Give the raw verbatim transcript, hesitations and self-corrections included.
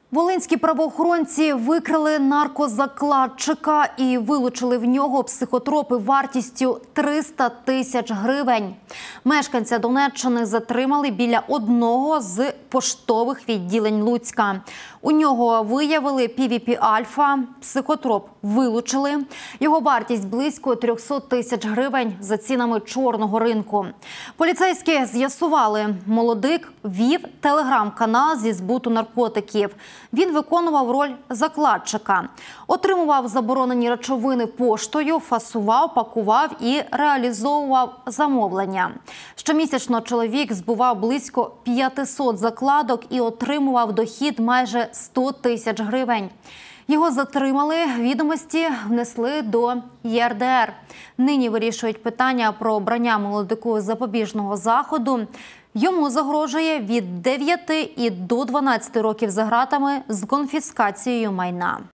Волинські правоохоронці викрили наркозакладчика і вилучили в нього психотропи вартістю триста тисяч гривень. Мешканця Донеччини затримали біля одного з поштових відділень Луцька. У нього виявили пі ві пі-альфа, психотроп вилучили. Його вартість близько триста тисяч гривень за цінами чорного ринку. Поліцейські з'ясували, молодик вів телеграм-канал зі збуту наркотиків. Він виконував роль закладчика. Отримував заборонені речовини поштою, фасував, пакував і реалізовував замовлення. Щомісячно чоловік збував близько п'ятсот закладок і отримував дохід майже сто тисяч гривень. Його затримали, відомості внесли до є ер де ер. Нині вирішують питання про обрання молодику запобіжного заходу. Йому загрожує від дев'яти і до дванадцяти років за ґратами з конфіскацією майна.